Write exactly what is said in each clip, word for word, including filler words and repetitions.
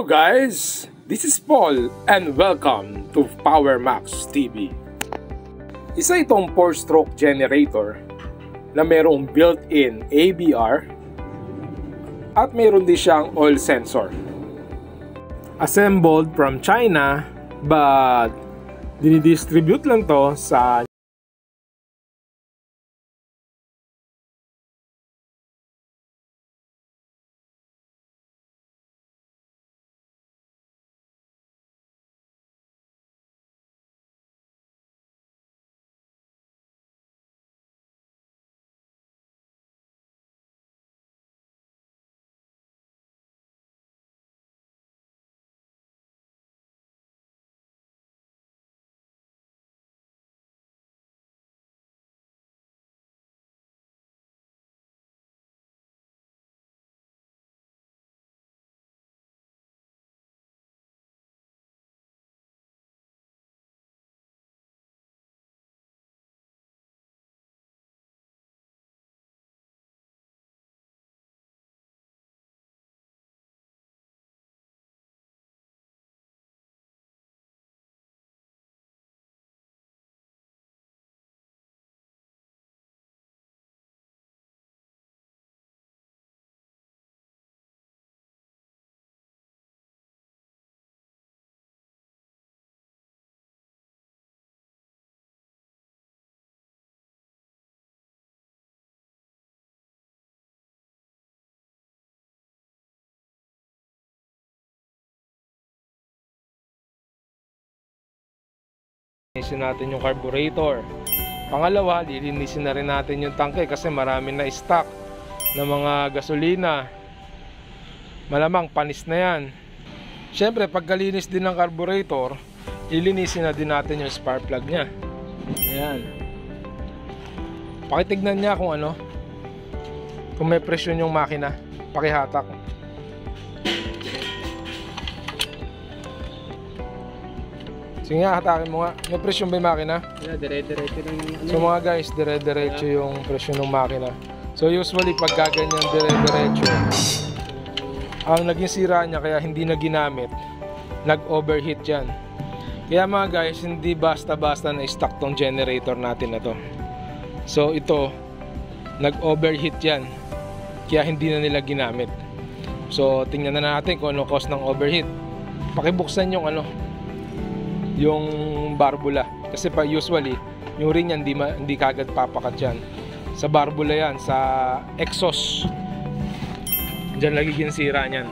Hello guys, this is Paul and welcome to Power Max T V. Isa itong four stroke generator na mayroong built-in A B R at mayroon din siyang oil sensor. Assembled from China but dinidistribute lang to sa lilinisin natin yung carburetor. Pangalawa, lilinisin na rin natin yung tangke kasi marami na stock ng mga gasolina. Malamang panis na yan. Siyempre, pagkalinis din ng carburetor, lilinisin na din natin yung spark plug nya. Ayan. Pakitignan niya kung ano, kung may presyon yung makina. Pakihatak. Sige nga, hatakin mo nga. May presyon ba yung makina? Yeah, dire-diretso lang yung ano. So mga guys, dire-diretso yung presyon ng makina. So usually pag gaganyan dire-diretso, ang naging sira niya kaya hindi na ginamit, nag-overheat yan. Kaya mga guys, hindi basta-basta na stock tong generator natin na to. So ito, nag-overheat yan, kaya hindi na nila ginamit. So tingnan na natin kung ano cause ng overheat. Pakibuksan yung ano, yung barbula, kasi pa usually yung ring yan hindi, ma, hindi kagad papakat yan. Sa barbula yan, sa exhaust dyan nagiging sira nyan.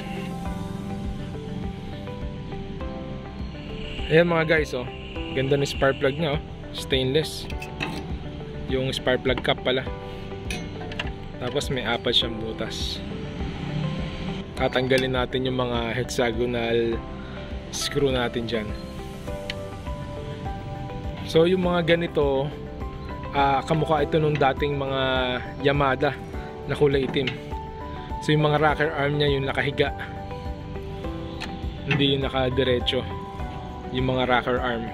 Ayan mga guys, oh, ganda ng spark plug nya, oh. Stainless yung spark plug cap pala, tapos may apat siyang butas. Tatanggalin natin yung mga hexagonal screw natin dyan. So yung mga ganito, uh, kamukha ito nung dating mga Yamada na kulay itim. So yung mga rocker arm niya yung nakahiga, hindi yung nakadiretso, yung mga rocker arm.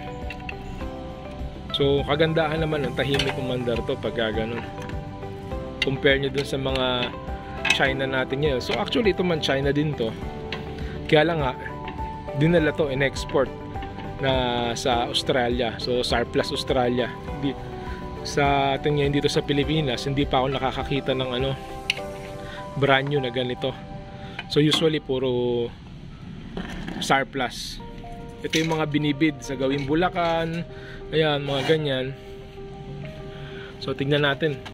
So kagandahan naman ng tahimik umandar to pag gano'n. Compare nyo dun sa mga China natin ngayon. So actually ito man China din to, kaya lang nga dinala to in export na sa Australia. So surplus Australia. Di, sa atin ngayon dito sa Pilipinas, hindi pa ako nakakakita ng ano, brand new na ganito. So usually puro surplus. Ito yung mga binibid sa gawing Bulacan, ayan, mga ganyan. So tingnan natin.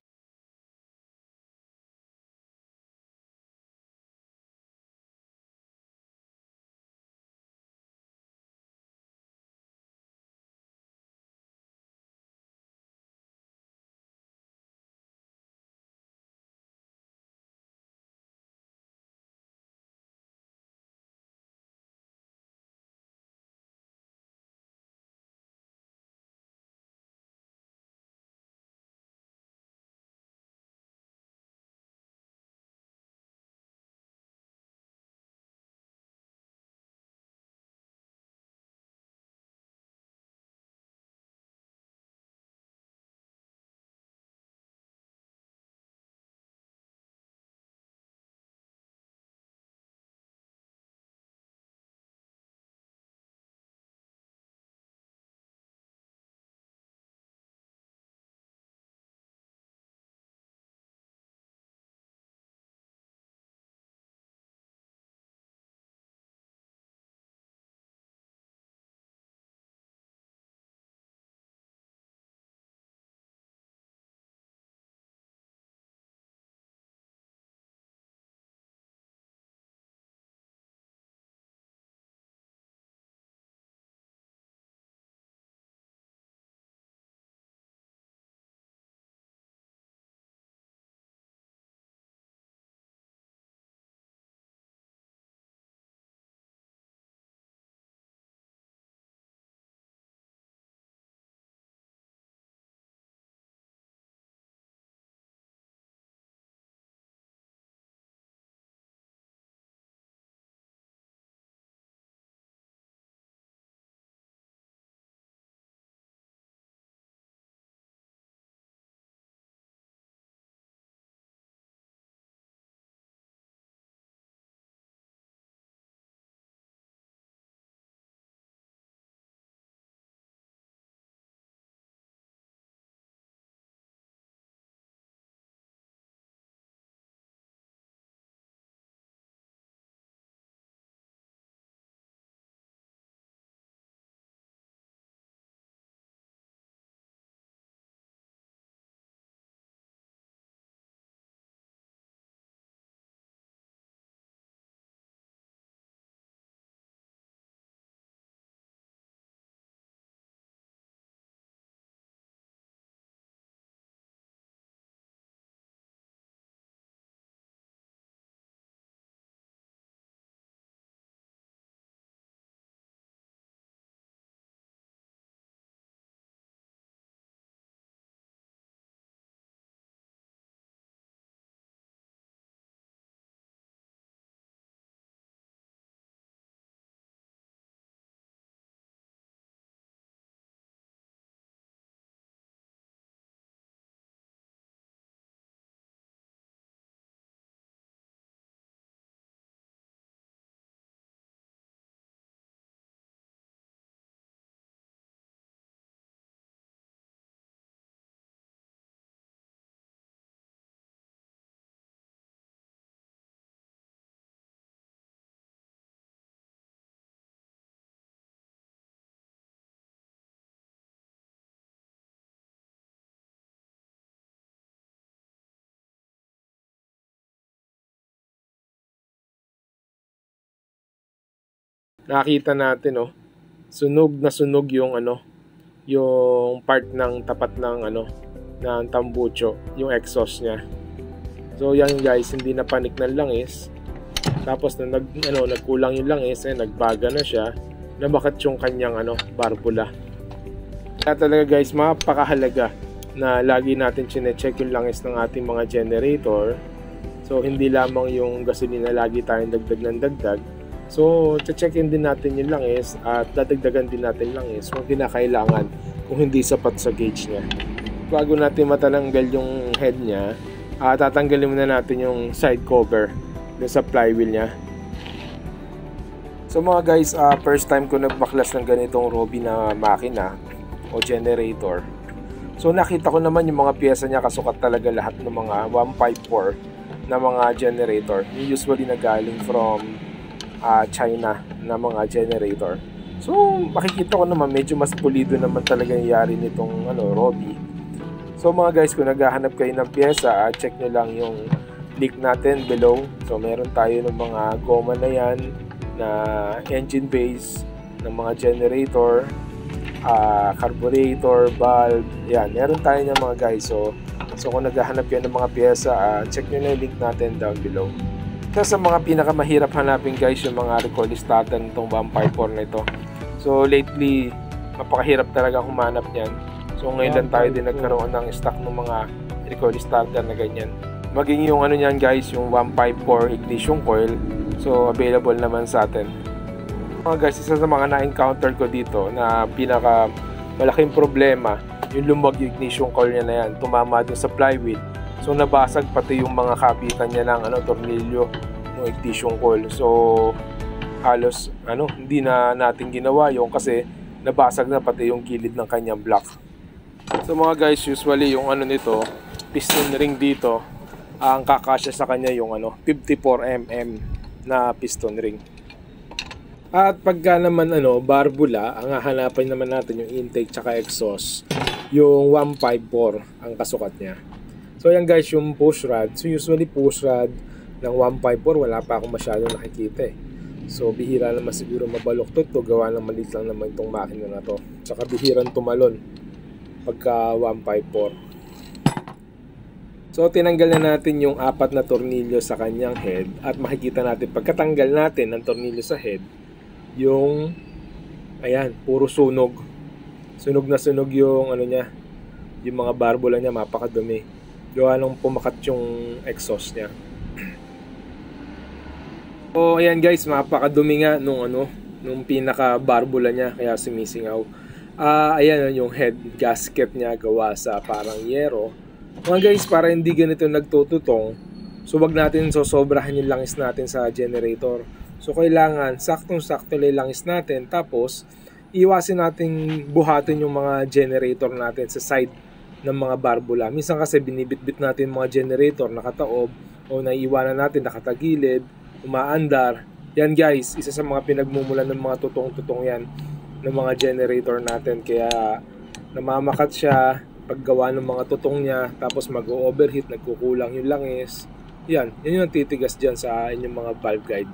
nakita natin, oh, sunog na sunog yung ano, yung part ng tapat ng ano, ng tambucho, yung exhaust niya. So yan guys, hindi na panik ng langis. Tapos na nag ano, nagkulang yung langis, eh, nagbaga na siya, nabakat yung kanyang ano, barbula. Kaya talaga guys, mapakahalaga na lagi natin chine-check yung langis ng ating mga generator. So hindi lamang yung gasolina lagi tayong dagdag ng dagdag. So checkin din natin yung langis at dadagdagan din natin langis kung kinakailangan, kung hindi sapat sa gauge niya. Bago natin matatanggal yung head niya, uh, tatanggalin muna natin yung side cover dun sa flywheel niya. So mga guys, uh, first time ko nagbaklas ng ganitong Robi na makina o generator. So nakita ko naman yung mga pyesa niya, kasukat talaga lahat ng mga one fifty-four na mga generator, usually na galing from uh, China na mga generator. So makikita ko naman medyo mas pulido naman talaga yung yari nitong ano, Robi. So mga guys, kung naghahanap kayo ng pyesa, uh, check nyo lang yung link natin below. So meron tayo ng mga goma na yan na engine base ng mga generator, uh, carburetor, valve, yan, meron tayo ng mga guys. So So kung naghahanap kayo ng mga pyesa, uh, check nyo na yung link natin down below. Isa sa mga pinakamahirap hanapin guys, yung mga recall starter nitong one fifty-four na ito. So lately, napakahirap talaga humanap niyan. So ngayon lang tayo din nagkaroon ng stock ng mga recall starter na ganyan. Maging yung ano niyan guys, yung one fifty-four ignition coil. So available naman sa atin. Mga guys, isa sa mga na-encounter ko dito na pinaka malaking problema, yung lumwag yung ignition coil niya na yan, tumama dun sa flywheel. So nabasag pati yung mga kapitan niya ng ano, tornilyo ng ignition coil. So halos ano, hindi na natin ginawa yung kasi nabasag na pati yung gilid ng kanyang block. So mga guys, usually yung ano nito, piston ring dito, ang kakasya sa kanya yung ano, fifty-four millimeter na piston ring. At pagka naman ano, barbula, ang hahanapan naman natin yung intake tsaka exhaust, yung one fifty-four ang kasukat niya. So yan guys, yung push rod. So usually push rod ng one fifty-four wala pa akong masyadong nakikita eh. So bihira naman siguro mabaluktot to, gawa ng maliit lang naman itong makina na to. Tsaka bihirang tumalon pagka one fifty-four. So tinanggal na natin yung apat na tornilyo sa kanyang head at makikita natin pagkatanggal natin ng tornilyo sa head, yung ayan, puro sunog. Sunog na sunog yung ano niya, yung mga barbula niya, mapakadumi. Gawa nung pumakat yung exhaust niya. So ayan guys, mapakadumi nga nung ano, nung pinaka barbula niya, kaya sumisingaw. Ah, uh, ayan yung head gasket niya, gawa sa parang yero. Mga guys, para hindi ganito nagtututong, so wag natin sosobrahan yung langis natin sa generator. So kailangan saktong-sakto lang langis natin, tapos iwasin nating buhatin yung mga generator natin sa side ng mga barbula. Minsan kasi binibitbit natin mga generator nakataob o naiiwanan natin nakatagilid, umaandar. Yan guys, isa sa mga pinagmumulan ng mga tutong-tutong yan ng mga generator natin, kaya namamakat siya paggawa ng mga tutong niya, tapos mag-overheat, nagkukulang yung langis. Yan, yan yung titigas dyan sa inyong mga valve guide.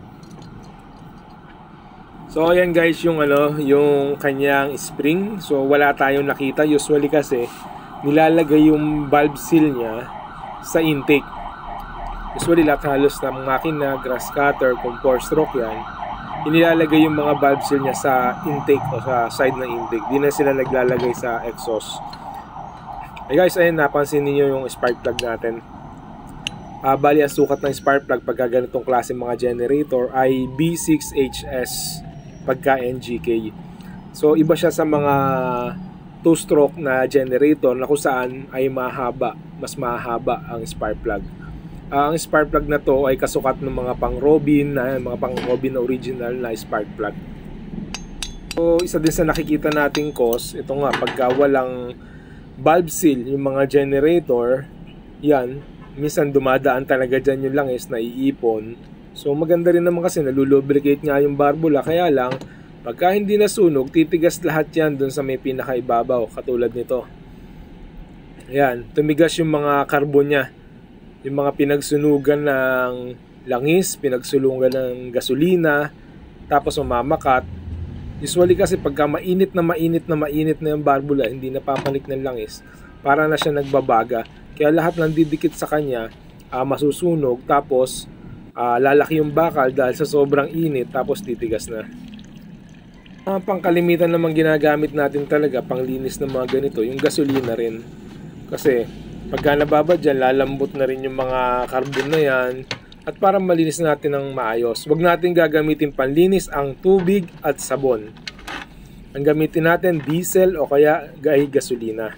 So ayan guys, yung ano, yung kanyang spring. So wala tayong nakita. Usually kasi nilalagay yung valve seal niya sa intake. Usually lahat halos ng makina, grass cutter, kung four stroke yan, inilalagay yung mga valve seal niya sa intake o sa side ng intake. Di na sila naglalagay sa exhaust. Hey guys, ayun, napansin niyo yung spark plug natin. Uh, bali, ang sukat ng spark plug pagka ganitong klase mga generator ay B six H S pagka N G K. So iba siya sa mga two stroke na generator na kung saan ay mahaba, mas mahaba ang spark plug. Uh, ang spark plug na to ay kasukat ng mga pang Robin, na mga pang Robin original na spark plug. So isa din sa nakikita nating cause, ito nga, pagka walang valve seal yung mga generator, yan, minsan dumadaan talaga dyan yung langis na iipon. So maganda rin naman kasi nalulubricate nga yung barbula, kaya lang pagka hindi nasunog, titigas lahat yan dun sa may pinakaibabaw, katulad nito. Yan, tumigas yung mga carbon nya, yung mga pinagsunugan ng langis, pinagsunugan ng gasolina, tapos mamamakat. Usually kasi pagka mainit na mainit na mainit na yung barbula, hindi napapanik ng langis, para na siya nagbabaga. Kaya lahat ng didikit sa kanya uh, masusunog, tapos uh, lalaki yung bakal dahil sa sobrang init, tapos titigas na. Uh, pangkalimitan naman ginagamit natin talaga panglinis ng mga ganito, yung gasolina rin. Kasi pagka nababad dyan, lalambot na rin yung mga carbon na yan. At para malinis natin ng maayos, huwag natin gagamitin panlinis ang tubig at sabon. Ang gamitin natin diesel o kaya gay gasolina.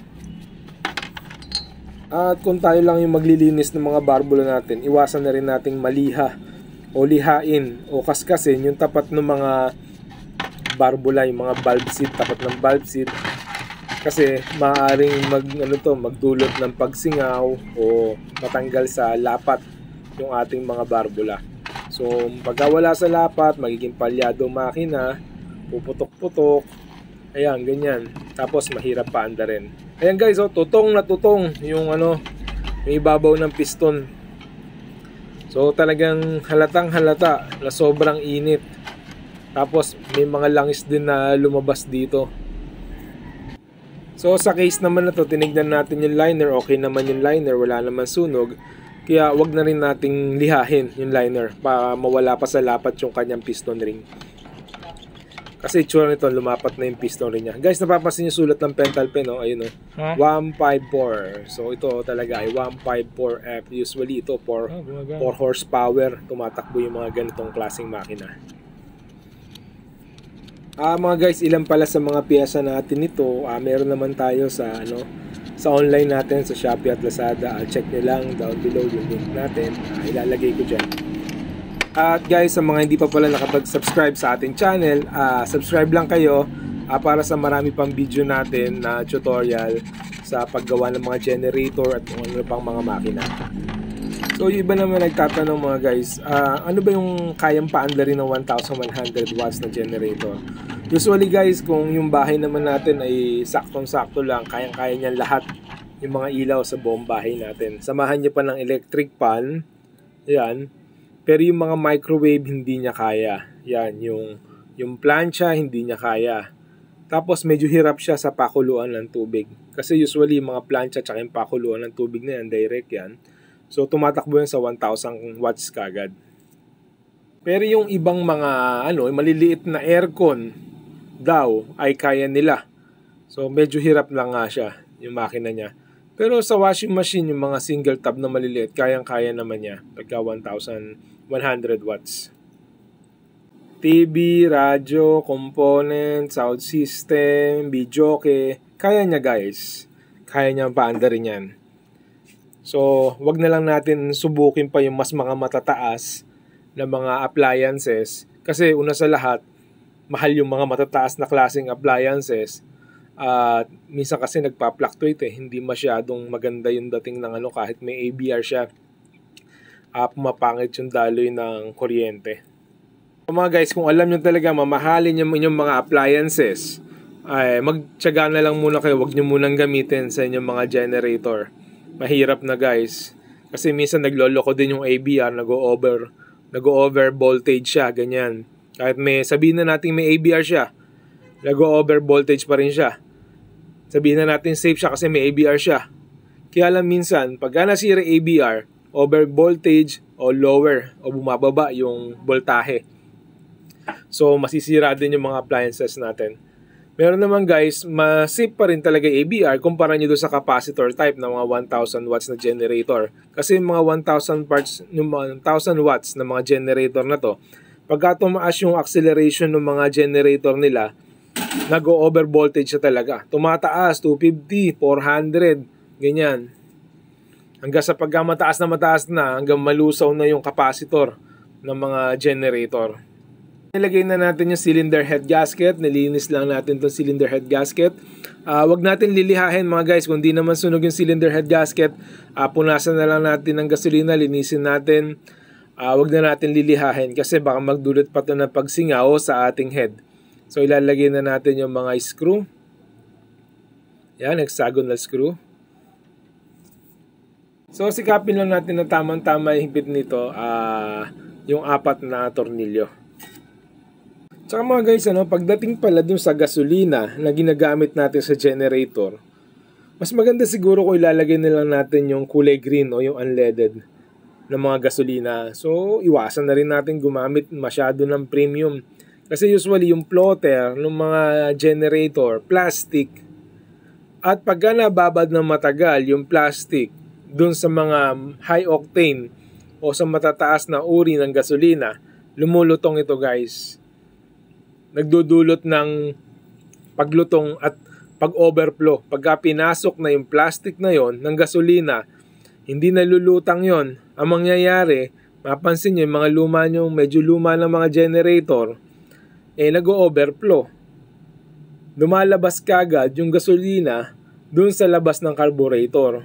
At kung tayo lang yung maglilinis ng mga barbula natin, iwasan na rin nating maliha o lihain o kaskasin yung tapat ng mga barbula, yung mga bulb seat, tapat ng bulb seat. Kasi maaaring mag, ano to, magdulot ng pagsingaw o matanggal sa lapat yung ating mga barbula. So pagka wala sa lapat, magiging palyado makina, puputok-putok, ayan, ganyan. Tapos mahirap paanda rin. Ayan guys, oh, tutong na tutong yung ano, yung ibabaw ng piston. So talagang halatang halata na sobrang init. Tapos may mga langis din na lumabas dito. So sa case naman na to, tinignan natin yung liner, okay naman yung liner, wala naman sunog. Kaya wag na rin nating lihahin yung liner para mawala pa sa lapat yung kanyang piston ring. Kasi itsura nito, lumapat na yung piston ring niya. Guys, napapansin yung sulat ng pental pen, no? Ayun, no? Huh? one fifty-four. So ito talaga ay one fifty-four F. Usually ito for oh, four horsepower. Tumatakbo yung mga ganitong klaseng makina. Ah, mga guys, ilan pala sa mga piyesa natin nito. Ah, meron naman tayo sa ano, sa online natin, sa Shopee at Lazada. Uh, check nyo lang down below yung link natin. Uh, ilalagay ko dyan. At guys, sa mga hindi pa pala nakapag-subscribe sa ating channel, uh, subscribe lang kayo uh, para sa marami pang video natin na uh, tutorial sa paggawa ng mga generator at kung ano pang mga makina. So yung iba naman nagtatanong mga guys, uh, ano ba yung kayang paandarin ng one thousand one hundred watts na generator? Usually guys, kung yung bahay naman natin ay saktong-sakto lang, kayang-kaya niyan lahat yung mga ilaw sa buong bahay natin. Samahan niyo pa ng electric fan, yan. Pero yung mga microwave hindi niya kaya. Yan, yung, yung plancha hindi niya kaya. Tapos medyo hirap siya sa pakuluan ng tubig. Kasi usually yung mga plancha at yung pakuluan ng tubig na yan, direct yan. So tumatakbo yan sa one thousand watts kagad. Pero yung ibang mga ano, maliliit na aircon daw ay kaya nila. So medyo hirap lang nga siya yung makina niya. Pero sa washing machine, yung mga single tab na maliliit, kayang-kaya naman niya pagka one thousand one hundred watts. T V, radyo, component, sound system, videoke, kaya niya guys. Kaya niya paandarin yan. So, wag na lang natin subukin pa yung mas mga matataas na mga appliances. Kasi una sa lahat, mahal yung mga matataas na klaseng appliances. At uh, minsan kasi nagpa-fluctuate eh. Hindi masyadong maganda yung dating ng ano kahit may A B R siya. Uh, pumapangit yung daloy ng kuryente. So, mga guys, kung alam nyo talaga mamahalin yung inyong mga appliances, ay magtiyaga na lang muna kayo. Wag nyo munang gamitin sa inyong mga generator. Mahirap na guys. Kasi minsan nagloloko din yung A B R, nag-o-over, nag-o-over voltage siya, ganyan. Kahit may sabihin na natin may A B R siya, nag-o-over voltage pa rin siya. Sabihin na natin safe siya kasi may A B R siya. Kaya lang minsan, pag nasira A B R, over voltage o lower o bumababa yung voltahe. So masisira din yung mga appliances natin. Meron naman guys, mas-safe pa rin talaga A B R kumpara nyo doon sa capacitor type ng mga one thousand watts na generator. Kasi yung mga one thousand parts, yung one thousand watts na mga generator na to, pagka tumaas yung acceleration ng mga generator nila, nag-o-over voltage siya talaga. Tumataas, two fifty, four hundred, ganyan. Hanggang sa pagka mataas na mataas na, hanggang malusaw na yung capacitor ng mga generator. Nilagay na natin yung cylinder head gasket. Nilinis lang natin itong cylinder head gasket. Uh, wag natin lilihahin mga guys. Kung di naman sunog yung cylinder head gasket, uh, punasan na lang natin ng gasolina. Linisin natin. Uh, wag na natin lilihahin kasi baka magdulot pa ito ng pagsingaw sa ating head. So ilalagay na natin yung mga screw. Yan, hexagonal screw. So sikapin lang natin na tamang-tama yung higpit nito. Uh, yung apat na tornilyo. Tsaka mga guys, ano, pagdating pala dun sa gasolina na ginagamit natin sa generator, mas maganda siguro kung ilalagay na lang natin yung kulay green o yung unleaded ng mga gasolina. So, iwasan na rin natin gumamit masyado ng premium. Kasi usually yung plotter ng mga generator, plastic. At pagka nababad ng matagal yung plastic dun sa mga high octane o sa matataas na uri ng gasolina, lumulutong ito guys. Nagdudulot ng paglutong at pag-overflow. Pagka pinasok na yung plastic na yon ng gasolina, hindi nalulutang yon. Ang mangyayari, mapansin nyo yung mga luma nyo, medyo luma ng mga generator, eh nag-overflow. Lumalabas kagad yung gasolina dun sa labas ng carburetor.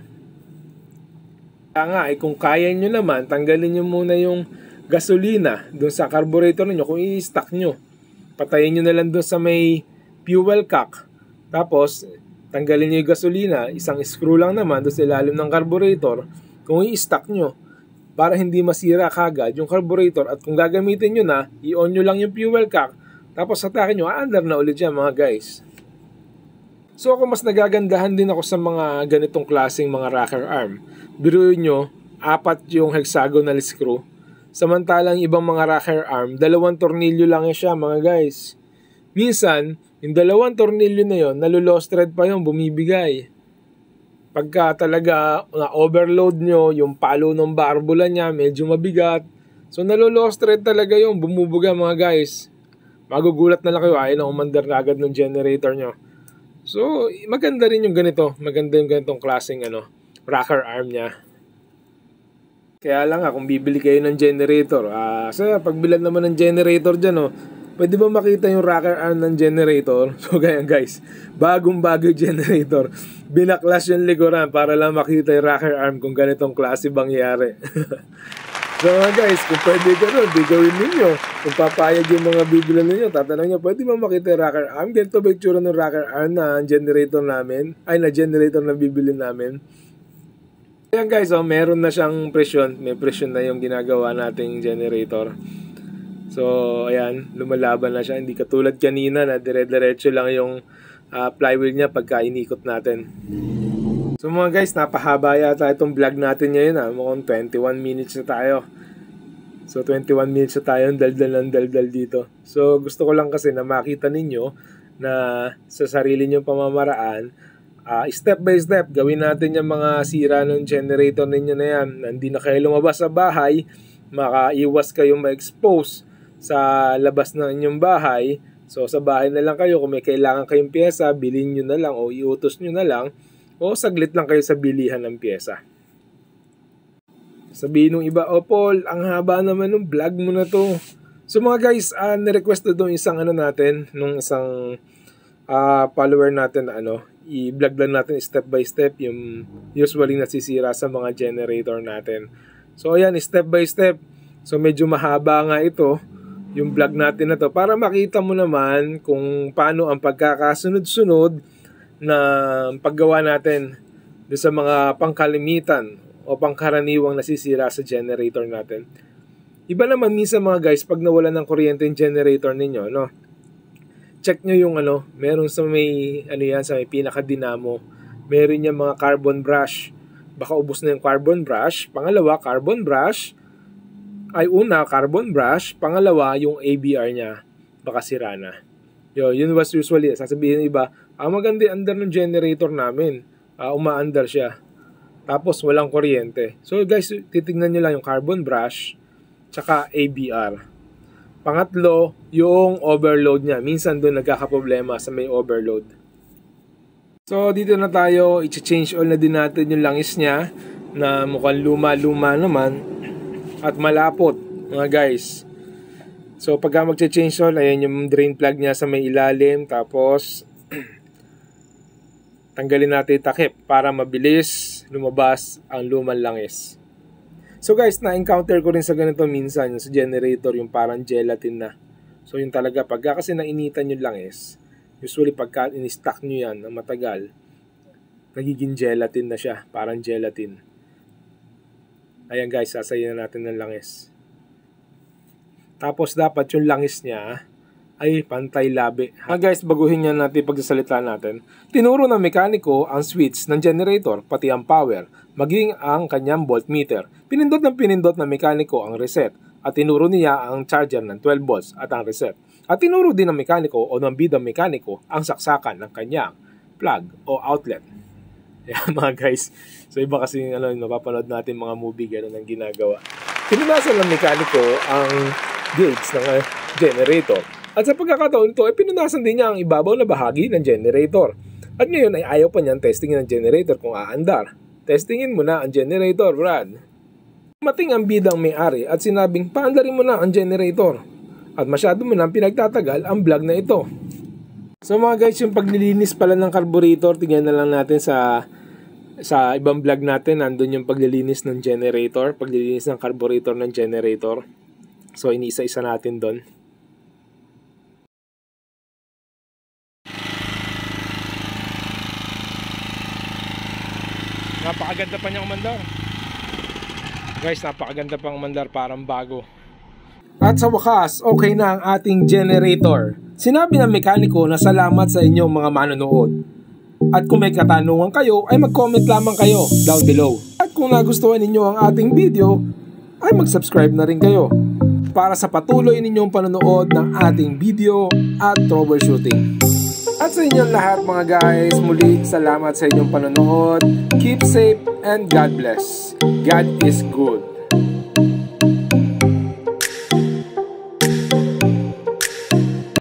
Kaya nga, eh, kung kaya nyo naman, tanggalin nyo muna yung gasolina dun sa carburetor niyo kung i-stack nyo. Patayin nyo na lang dun sa may fuel cock. Tapos, tanggalin nyo yung gasolina, isang screw lang naman dun sa ilalim ng carburetor kung i-stack nyo. Para hindi masira kagad yung carburetor at kung gagamitin nyo na, i-on nyo lang yung fuel cock tapos hatakin nyo, aandar na ulit yan mga guys. So ako mas nagagandahan din ako sa mga ganitong klaseng mga rocker arm. Biruin nyo, apat yung hexagonal screw. Samantalang ibang mga rocker arm, dalawang tornilyo lang yan siya mga guys. Minsan, yung dalawang tornilyo na yon, nalulost thread pa yon, bumibigay. Pagka talaga na-overload nyo, yung palo ng barbula niya, medyo mabigat. So, nalo-lost thread talaga yung bumubuga mga guys. Magugulat na lang kayo, ayaw na umandar na agad ng generator nyo. So, maganda rin yung ganito. Maganda yung ganitong klaseng ano, rocker arm niya. Kaya lang nga, kung bibili kayo ng generator, ah, so, pagbilan naman ng generator dyan, oh, pwede ba makita yung rocker arm ng generator? So kaya guys, bagong bago generator. Binaklas yung likuran para lang makita yung rocker arm kung ganitong klase bangyari. So guys, kung pwede gano'n, di gawin ninyo. Kung papayag yung mga bibilan ninyo, tatanong nyo, pwede ba makita yung rocker arm? Ganito ba yung tsura ng rocker arm na generator namin? Ay, na generator na bibili namin. Kaya guys, oh, meron na siyang presyon. May presyon na yung ginagawa nating generator. So, ayan, lumalaban na siya. Hindi katulad kanina na dire-diretso lang yung uh, flywheel niya pagka inikot natin. So mga guys, napahaba yata itong vlog natin ngayon. Ha? Mukhang twenty-one minutes na tayo. So, twenty-one minutes na tayo. Daldal ng daldal dito. So, gusto ko lang kasi na makita ninyo na sa sarili nyong pamamaraan, uh, step by step, gawin natin yung mga sira ng generator ninyo na yan. Hindi na kayo lumabas sa bahay, makaiwas kayong ma-expose sa labas ng inyong bahay. So sa bahay na lang kayo, kung may kailangan kayong pyesa, bilhin nyo na lang o iutos nyo na lang o saglit lang kayo sa bilihan ng pyesa. Sabihin ng iba, oh Paul, ang haba naman ng vlog mo na to. So mga guys, uh, nirequest na doon isang ano natin, nung isang uh, follower natin na ano, i-vlog lang natin step by step yung usually nasisira sa mga generator natin. So ayan, step by step. So medyo mahaba nga ito yung vlog natin na to para makita mo naman kung paano ang pagkakasunod-sunod na paggawa natin doon sa mga pangkalimitan o pangkaraniwang nasisira sa generator natin. Iba naman minsan mga guys, pag nawalan ng kuryente yung generator ninyo, no? Check nyo yung ano, meron sa may ano yan, sa may pinaka-dinamo, meron yung mga carbon brush. Baka ubos na yung carbon brush. Pangalawa, carbon brush. Ay una, carbon brush. Pangalawa, yung A B R niya. Baka sira na. Yo, yun was usually, sasabihin ng iba, ah, maganda yung under ng generator namin. Ah, uma-under siya. Tapos, walang kuryente. So guys, titignan nyo lang yung carbon brush, tsaka A B R. Pangatlo, yung overload niya. Minsan doon nagkakaproblema sa may overload. So, dito na tayo. I-change oil na din natin yung langis niya na mukhang luma-luma naman. At malapot, mga guys. So, pagka mag-change oil, ayan yung drain plug niya sa may ilalim. Tapos, tanggalin natin yung takip para mabilis lumabas ang lumang langis. So guys, na-encounter ko rin sa ganito minsan, yung sa generator, yung parang gelatin na. So yun talaga, pagka kasi nainitan yung langis, usually pagka in-stack nyo yan ng matagal, nagiging gelatin na siya, parang gelatin. Ayan guys, sasayin na natin ng langis. Tapos dapat yung langis niya, ay pantay labi. Ha guys, baguhin yan natin pagsasalita natin. Tinuro ng mekaniko ang switch ng generator, pati ang power, maging ang kanyang voltmeter. Pinindot ng pinindot ng mekaniko ang reset at tinuro niya ang charger ng twelve volts at ang reset. At tinuro din ng mekaniko o ng bidang mekaniko ang saksakan ng kanyang plug o outlet. Yan mga guys. So iba kasi ano, napapanood natin mga movie, gano'n ang ginagawa. Pinunasan ng mekaniko ang gauge ng uh, generator. At sa pagkakataon ito, ay pinunasan din niya ang ibabaw na bahagi ng generator. At ngayon ay ayaw pa niyang testingin ang generator kung aandar. Testingin mo na ang generator, Brad. Mating ang bidang may-ari at sinabing, paandarin mo na ang generator. At masyado mo nang pinagtatagal ang vlog na ito. So mga guys, yung paglilinis pala ng carburetor, tingnan na lang natin sa sa ibang vlog natin. Nandun yung paglilinis ng generator, paglilinis ng carburetor ng generator. So iniisa-isa natin doon. Napakaganda pa niyang mandar. Guys, napakaganda pang mandar, parang bago. At sa wakas, okay na ang ating generator. Sinabi ng mekaniko na salamat sa inyong mga manonood. At kung may katanungan kayo, ay mag-comment lamang kayo down below. At kung nagustuhan ninyo ang ating video, ay mag-subscribe na rin kayo para sa patuloy ninyong panonood ng ating video at troubleshooting. At sa inyong lahat mga guys, muli salamat sa inyong panonood. Keep safe and God bless. God is good.